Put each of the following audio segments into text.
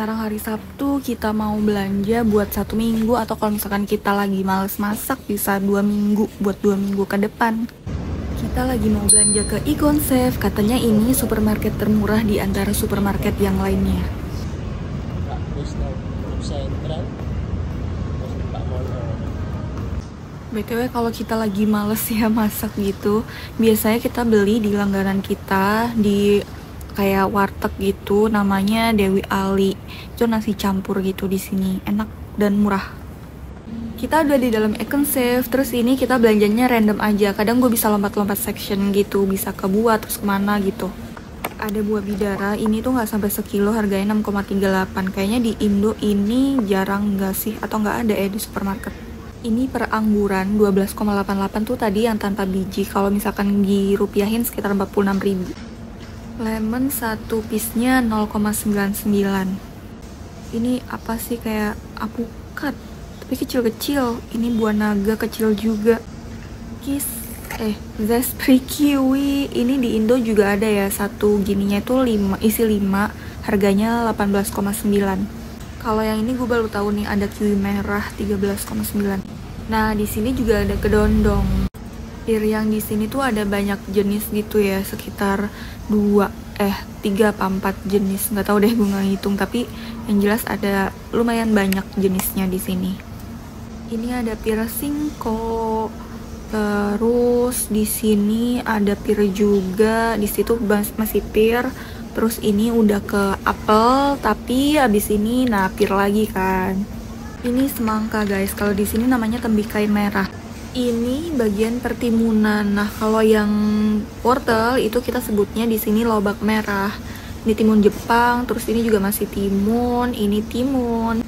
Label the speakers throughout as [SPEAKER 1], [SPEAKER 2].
[SPEAKER 1] Sekarang hari Sabtu, kita mau belanja buat 1 minggu, atau kalau misalkan kita lagi males masak bisa 2 minggu, buat 2 minggu ke depan. Kita lagi mau belanja ke iConcept. Katanya ini supermarket termurah di antara supermarket yang lainnya. BTW kalau kita lagi males ya masak gitu, biasanya kita beli di langganan kita di kayak warteg gitu, namanya Dewi Ali. Itu nasi campur gitu di sini, enak dan murah. Kita udah di dalam iConcept, terus ini kita belanjanya random aja. Kadang gue bisa lompat-lompat section gitu, bisa ke buah terus kemana gitu. Ada buah bidara, ini tuh nggak sampai sekilo, harganya 6,38. Kayaknya di Indo ini jarang nggak sih, atau nggak ada ya di supermarket. Ini per angguran 12,88 tuh tadi yang tanpa biji. Kalau misalkan dirupiahin sekitar 46.000. Lemon satu piece-nya 0,99. Ini apa sih, kayak apukat tapi kecil-kecil. Ini buah naga kecil juga. Zespri kiwi. Ini di Indo juga ada ya, satu gininya itu 5, isi 5, harganya 18,9. Kalau yang ini gue baru tahu nih, ada kiwi merah 13,9. Nah, di sini juga ada kedondong. Yang di sini tuh ada banyak jenis gitu ya, sekitar 3 apa 4 jenis. Nggak tahu deh, gue nggak ngitung, tapi yang jelas ada lumayan banyak jenisnya di sini. Ini ada pir singko. Terus di sini ada pir juga. Di situ masih pir. Terus ini udah ke apel, tapi abis ini pir lagi kan. Ini semangka guys, kalau di sini namanya tembikai merah. Ini bagian pertimunan. Nah, kalau yang wortel itu kita sebutnya di sini lobak merah. Ini timun Jepang, terus ini juga masih timun, ini timun.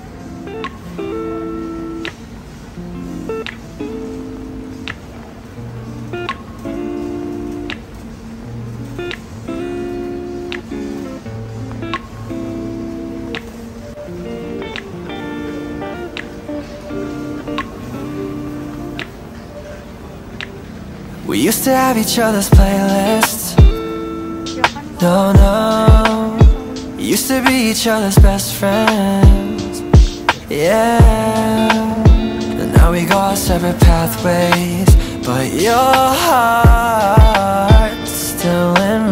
[SPEAKER 2] We used to have each other's playlists. No, no. Used to be each other's best friends. Yeah. And now we go our separate pathways, but your heart's still in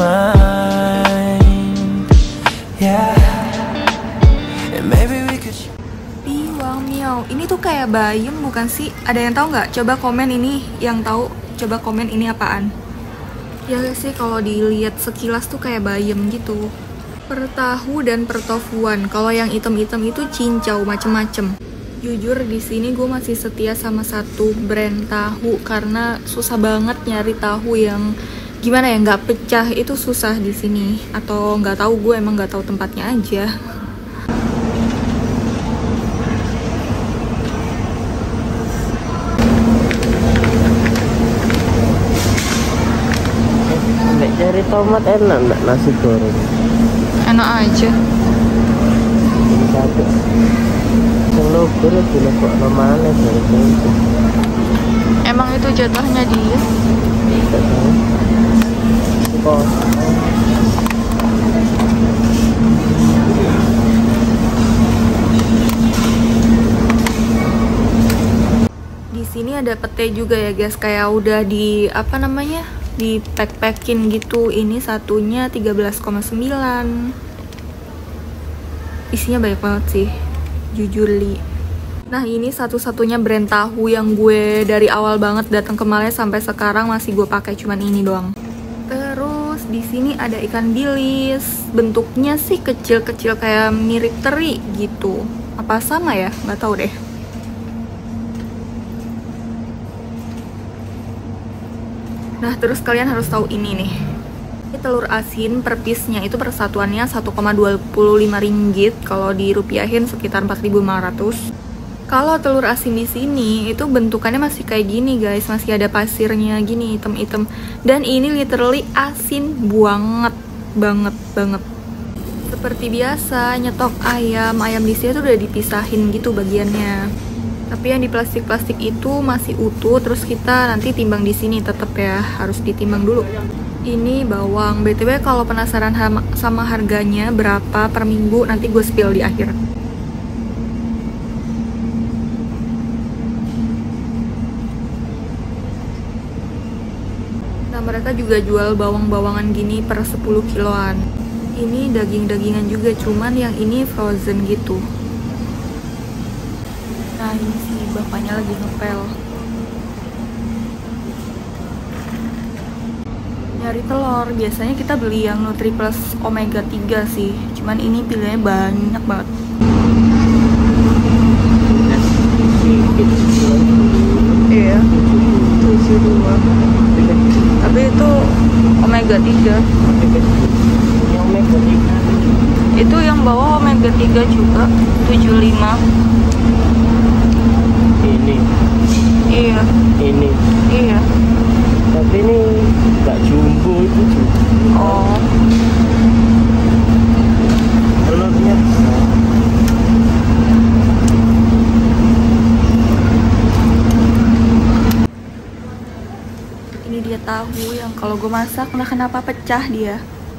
[SPEAKER 2] mine. Yeah. And maybe we could.
[SPEAKER 1] Piwang miau. Ini tuh kayak bayam bukan sih? Ada yang tahu nggak? Coba komen ini yang tahu. Coba komen ini apaan. Ya sih, kalau dilihat sekilas tuh kayak bayam gitu. Per tahu dan per tofuan. Kalau yang item-item itu cincau macem-macem. Jujur di sini gue masih setia sama satu brand tahu, karena susah banget nyari tahu yang gimana ya, nggak pecah. Itu susah di sini. Atau nggak tahu, gue emang nggak tahu tempatnya aja.
[SPEAKER 3] Cari tomat enak nggak, nasi goreng?
[SPEAKER 1] Enak aja.
[SPEAKER 3] Satu. Selogur itu kok namanya dari itu.
[SPEAKER 1] Emang itu jatuhnya dia?
[SPEAKER 3] Tidak tahu. Kok?
[SPEAKER 1] Di sini ada pete juga ya guys, kayak udah di apa namanya? Di pack-packin gitu. Ini satunya 13,9. Isinya banyak banget sih, jujur li. Nah, ini satu-satunya brand tahu yang gue dari awal banget datang ke Malaysia sampai sekarang masih gue pakai, cuman ini doang. Terus di sini ada ikan bilis. Bentuknya sih kecil-kecil kayak mirip teri gitu. Apa sama ya? Nggak tahu deh. Nah, terus kalian harus tahu ini nih. Ini telur asin per piece-nya itu persatuannya 1,25 ringgit. Kalau dirupiahin sekitar 4.500. Kalau telur asin di sini itu bentukannya masih kayak gini guys, masih ada pasirnya gini, hitam-hitam. Dan ini literally asin banget. Seperti biasa nyetok ayam di sini tuh udah dipisahin gitu bagiannya. Tapi yang di plastik-plastik itu masih utuh, terus kita nanti timbang di sini tetap ya, harus ditimbang dulu. Ini bawang. BTW kalau penasaran sama harganya berapa per minggu, nanti gue spill di akhir. Nah, mereka juga jual bawang-bawangan gini per 10 kiloan. Ini daging-dagingan juga, cuman yang ini frozen gitu. Nah, ini sih bapaknya lagi ngepel. Nyari telur, biasanya kita beli yang Nutri Plus Omega 3 sih. Cuman ini pilihannya banyak banget. Iya, 72. Tapi itu Omega 3.
[SPEAKER 3] Yang Omega 3
[SPEAKER 1] Itu yang bawah Omega 3 juga, 75.
[SPEAKER 3] ini.
[SPEAKER 1] Iya.
[SPEAKER 3] Ini.
[SPEAKER 1] Iya.
[SPEAKER 3] Tapi ini nggak jumbo itu juga.
[SPEAKER 1] Oh.
[SPEAKER 3] Telurnya
[SPEAKER 1] Ini dia tahu yang kalau gue masak, nah kenapa pecah dia?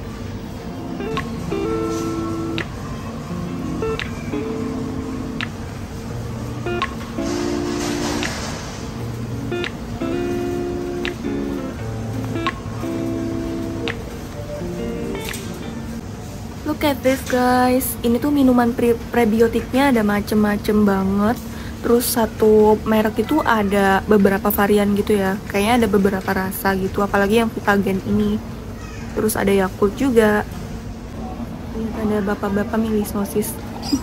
[SPEAKER 1] Look at this guys, ini tuh minuman prebiotiknya ada macem-macem banget. Terus satu merek itu ada beberapa varian gitu ya, kayaknya ada beberapa rasa gitu, apalagi yang Vitagen ini. Terus ada Yakult juga. Lihat ada bapak-bapak milih sosis.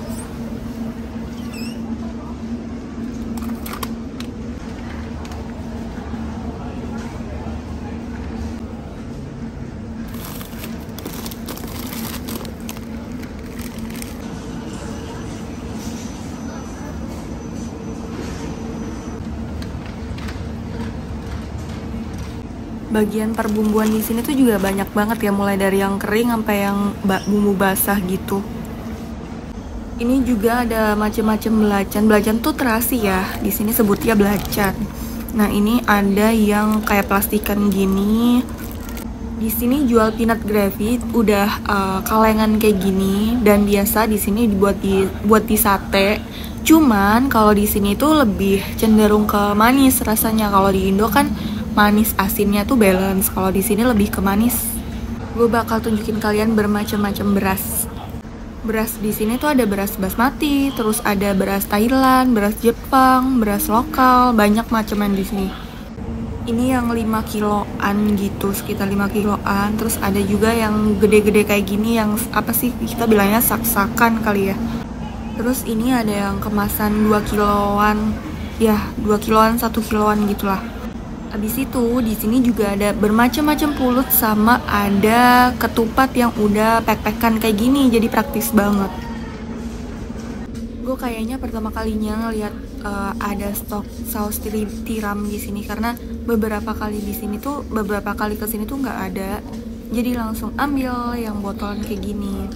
[SPEAKER 1] Bagian perbumbuan di sini tuh juga banyak banget ya, mulai dari yang kering sampai yang bumbu basah gitu. Ini juga ada macam-macam belacan. Belacan tuh terasi ya, di sini sebutnya belacan. Nah, ini ada yang kayak plastikan gini. Di sini jual peanut gravy, udah kalengan kayak gini, dan biasa di sini dibuat buat di sate. Cuman kalau di sini tuh lebih cenderung ke manis rasanya. Kalau di Indo kan manis asinnya tuh balance, kalau di sini lebih ke manis. Gue bakal tunjukin kalian bermacam-macam beras. Beras di sini tuh ada beras basmati, terus ada beras Thailand, beras Jepang, beras lokal, banyak macaman di sini. Ini yang 5 kiloan gitu, sekitar 5 kiloan. Terus ada juga yang gede-gede kayak gini, yang apa sih kita bilangnya sak-sakan kali ya. Terus ini ada yang kemasan 2 kiloan, ya 2 kiloan, 1 kiloan gitulah. Habis itu di sini juga ada bermacam-macam pulut, sama ada ketupat yang udah pek-pekan kayak gini, jadi praktis banget. Gue kayaknya pertama kalinya ngeliat ada stok saus tiram di sini, karena beberapa kali kesini tuh nggak ada, jadi langsung ambil yang botolan kayak gini.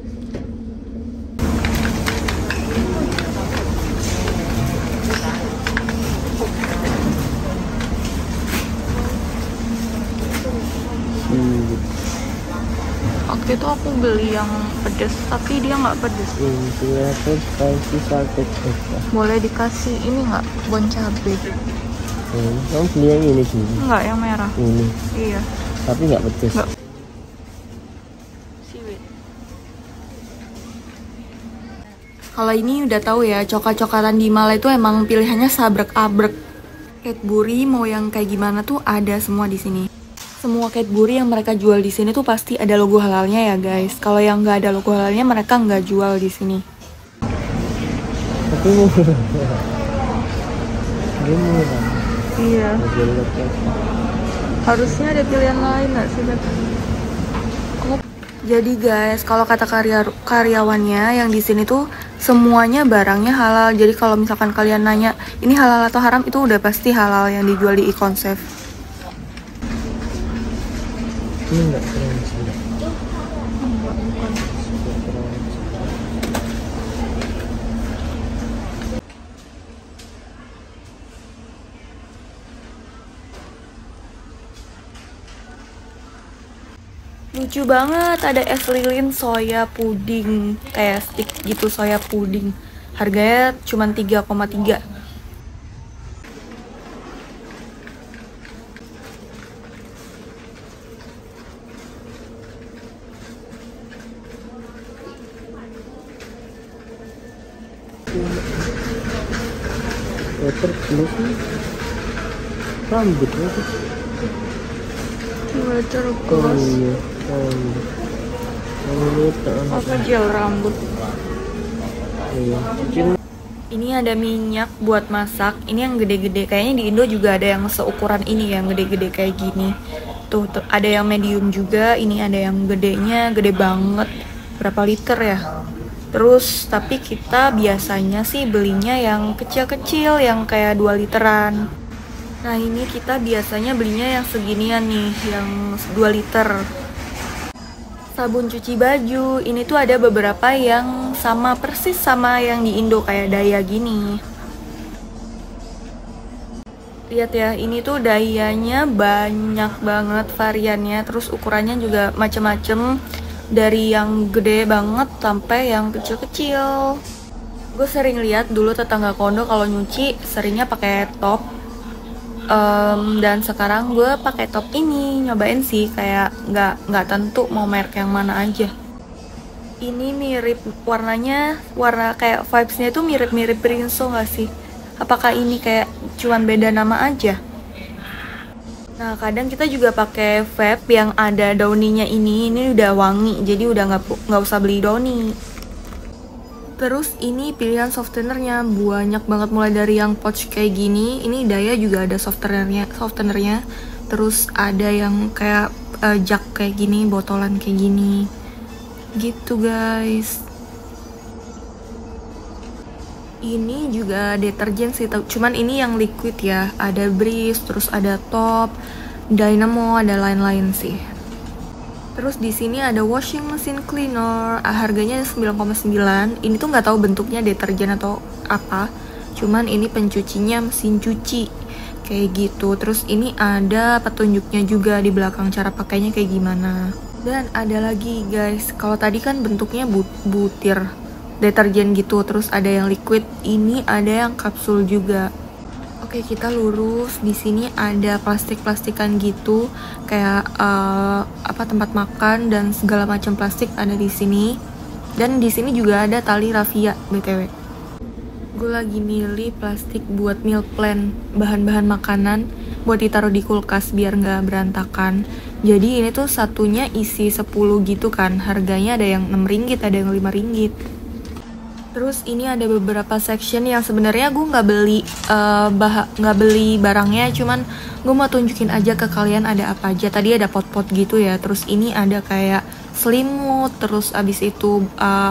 [SPEAKER 1] Waktu itu aku beli yang pedes, tapi dia nggak pedes.
[SPEAKER 3] terus spicy salted egg.
[SPEAKER 1] Boleh dikasih ini nggak, bon cabe?
[SPEAKER 3] Kamu beli yang ini sih?
[SPEAKER 1] Nggak, yang merah.
[SPEAKER 3] Ini.
[SPEAKER 1] Iya.
[SPEAKER 3] Tapi nggak pedes.
[SPEAKER 1] Nggak. Kalau ini udah tahu ya, coklat-coklatan di Malaysia itu emang pilihannya sabrek-abrek. Cadbury mau yang kayak gimana tuh ada semua di sini. Semua Cadbury yang mereka jual di sini tuh pasti ada logo halalnya ya guys. Kalau yang nggak ada logo halalnya mereka nggak jual di sini.
[SPEAKER 3] Tapi murah. Dia murah.
[SPEAKER 1] Iya. Harusnya ada pilihan lain nggak sih, Beb? Jadi guys, kalau kata karyawannya yang di sini tuh semuanya barangnya halal. Jadi kalau misalkan kalian nanya ini halal atau haram, itu udah pasti halal yang dijual di e-concept.
[SPEAKER 3] Ini enggak crunchy.
[SPEAKER 1] Lucu banget, ada es lilin soya puding, kayak stick gitu soya puding. Harganya cuma 3,3.
[SPEAKER 3] Terus ini sih rambut itu.
[SPEAKER 1] Water
[SPEAKER 3] Oh
[SPEAKER 1] gloss.
[SPEAKER 3] iya, rambut. Rambut
[SPEAKER 1] Apa gel rambut.
[SPEAKER 3] iya.
[SPEAKER 1] Ini ada minyak buat masak. Ini yang gede-gede. Kayaknya di Indo juga ada yang seukuran ini, yang gede-gede kayak gini. Tuh, ada yang medium juga. Ini ada yang gedenya, gede banget. Berapa liter ya? Terus, tapi kita biasanya sih belinya yang kecil-kecil, yang kayak 2 literan. Nah, ini kita biasanya belinya yang seginian nih, yang 2 liter. Sabun cuci baju, ini tuh ada beberapa yang sama persis sama yang di Indo, kayak Daya gini. Lihat ya, ini tuh Dayanya banyak banget variannya, terus ukurannya juga macem-macem. Dari yang gede banget sampai yang kecil-kecil. Gue sering lihat dulu tetangga kondo kalau nyuci seringnya pakai top. Dan sekarang gue pakai top ini, nyobain sih, kayak nggak tentu mau merek yang mana aja. Ini mirip warnanya, warna kayak vibesnya itu mirip-mirip Rinso nggak sih? Apakah ini kayak cuman beda nama aja? Nah, kadang kita juga pakai vape yang ada dauninya ini udah wangi, jadi udah nggak usah beli dauni. Terus ini pilihan softenernya banyak banget, mulai dari yang pouch kayak gini, ini Daya juga ada softenernya. Terus ada yang kayak jug kayak gini, botolan kayak gini, gitu guys. Ini juga deterjen sih, cuman ini yang liquid ya. Ada Breeze, terus ada Top, Dynamo, ada lain-lain sih. Terus di sini ada washing machine cleaner, harganya 9,9. Ini tuh nggak tahu bentuknya deterjen atau apa. Cuman ini pencucinya mesin cuci kayak gitu. Terus ini ada petunjuknya juga di belakang cara pakainya kayak gimana. Dan ada lagi guys, kalau tadi kan bentuknya butir deterjen gitu, terus ada yang liquid, ini ada yang kapsul juga. Oke, kita lurus. Di sini ada plastik-plastikan gitu, kayak tempat makan dan segala macam plastik ada di sini. Dan di sini juga ada tali rafia BTW. Gue lagi milih plastik buat meal plan, bahan-bahan makanan buat ditaruh di kulkas biar nggak berantakan. Jadi ini tuh satunya isi 10 gitu kan. Harganya ada yang 6 ringgit, ada yang 5 ringgit. Terus ini ada beberapa section yang sebenarnya gue nggak beli barangnya, cuman gue mau tunjukin aja ke kalian ada apa aja. Tadi ada pot-pot gitu ya. Terus ini ada kayak selimut, terus abis itu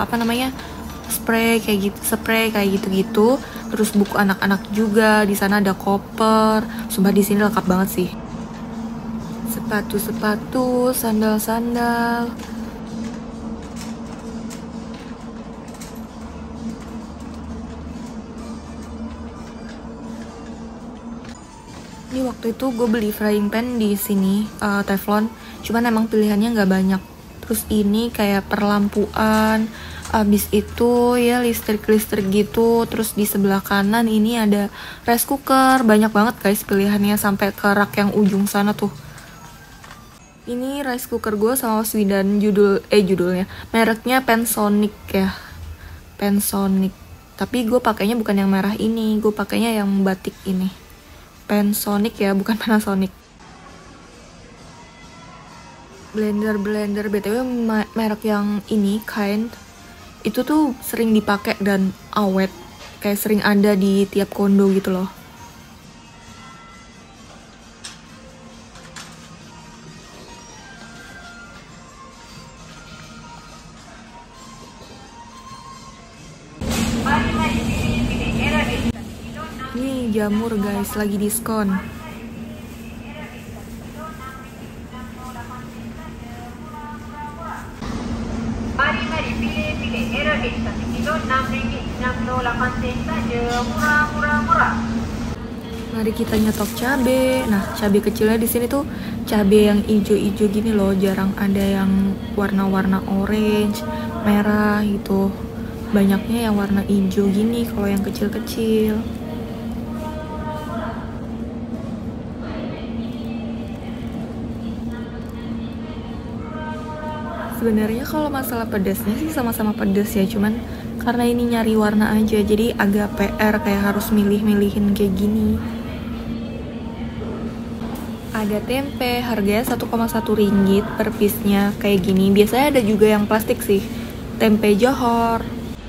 [SPEAKER 1] spray kayak gitu-gitu. Terus buku anak-anak juga. Di sana ada koper. Sumpah di sini lengkap banget sih. Sepatu, sandal-sandal. Ini waktu itu gue beli frying pan di sini, Teflon, cuman emang pilihannya nggak banyak. Terus ini kayak perlampuan, abis itu ya listrik gitu. Terus di sebelah kanan ini ada rice cooker, banyak banget guys pilihannya sampai ke rak yang ujung sana tuh. Ini rice cooker gue sama Sweden, judulnya, mereknya Panasonic ya, Panasonic. Tapi gue pakainya bukan yang merah ini, gue pakainya yang batik ini. Panasonic ya, bukan Panasonic. Blender BTW merek yang ini Kind itu tuh sering dipakai dan awet, kayak sering ada di tiap kondo gitu loh. Ini jamur guys, lagi diskon.
[SPEAKER 4] Mari pilih era sekilo 6 ringgit 68 sen saja, murah.
[SPEAKER 1] Mari kita nyetok cabe. Nah, cabe kecilnya di sini tuh cabe yang ijo-ijo gini loh, jarang ada yang warna-warna orange, merah gitu. Banyaknya yang warna ijo gini kalau yang kecil-kecil. Sebenarnya kalau masalah pedasnya sih sama-sama pedas ya, cuman karena ini nyari warna aja, jadi agak PR kayak harus milih-milihin kayak gini. Ada tempe, harganya 1,1 ringgit per piece-nya kayak gini. Biasanya ada juga yang plastik sih, tempe Johor.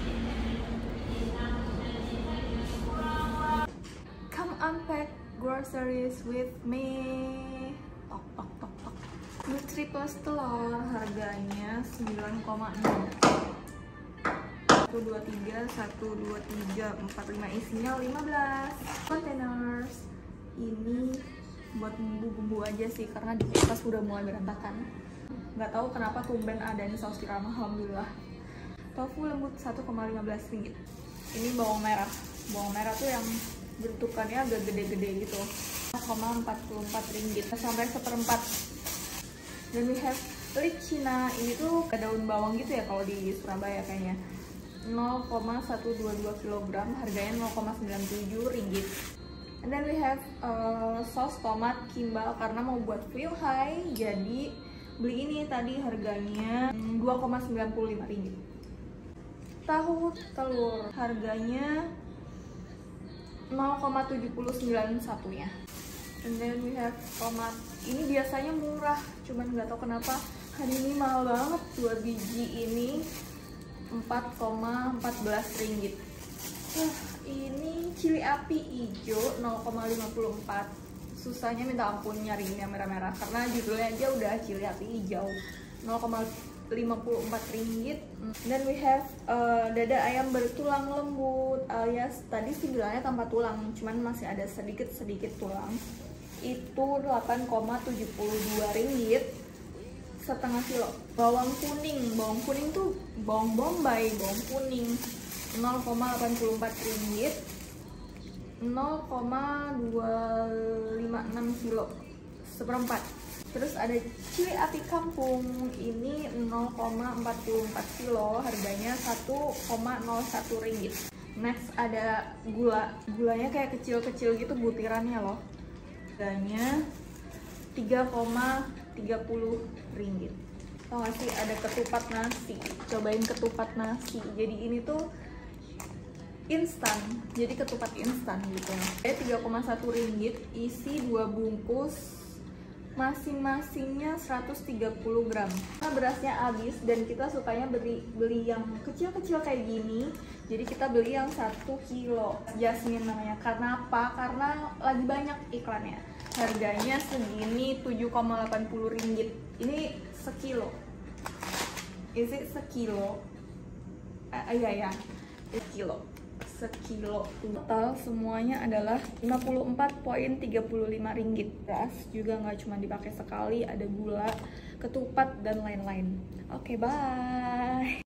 [SPEAKER 1] Come unpack groceries with me. Tok tok tok tok. Nutri plus telur harganya 9,6. 1, 2, 3, 1, 2, 3, 4, 5, isinya 15 containers. Ini buat bumbu-bumbu aja sih, karena di kulkas udah mulai berantakan. Nggak tahu kenapa tumben ada nih saus tiram, alhamdulillah. Tofu lembut 1,15 ringgit. Ini bawang merah. Bawang merah tuh yang bentukannya agak gede-gede gitu. 0,44 ringgit sampai 1/4. Dan we have leek Cina. Ini tuh daun bawang gitu ya kalau di Surabaya kayaknya. 0,122 kg, harganya 0,97 ringgit. And then we have saus tomat kimbal karena mau buat Fuyuhai, jadi beli ini tadi harganya 2,95 ringgit. Tahu telur harganya 0,791 nya. And then we have tomat. Ini biasanya murah, cuman nggak tahu kenapa hari ini mahal banget. 2 biji ini 4,14 ringgit. Ini cili api hijau 0,54. Susahnya minta ampun nyariin yang merah-merah karena judulnya aja udah cili api hijau. 0,54 ringgit. Dan we have dada ayam bertulang lembut, alias tadi sih bilangnya tanpa tulang, cuman masih ada sedikit-sedikit tulang. Itu 8,72 ringgit setengah kilo. Bawang kuning tuh bawang bombay, bawang kuning 0,84 ringgit, 0,256 kilo, 1/4. Terus ada cili api kampung, ini 0,44 kilo, harganya 1,01 ringgit. Next ada gulanya kayak kecil-kecil gitu butirannya loh, harganya 3,30 ringgit. Tau gak sih ada ketupat nasi, cobain ketupat nasi. Jadi ini tuh instan, jadi ketupat instan gitu. 3,1 ringgit, isi 2 bungkus, masing-masingnya 130 gram. Karena berasnya habis dan kita sukanya beli yang kecil-kecil kayak gini, jadi kita beli yang 1 kilo. Jasmine namanya. Karena apa? Karena lagi banyak iklannya. Harganya segini 7,80 ringgit. Ini sekilo. Is it sekilo? Iya, sekilo. Total semuanya adalah 54,35 ringgit. Beras juga nggak cuma dipakai sekali, ada gula, ketupat, dan lain-lain. Oke, bye.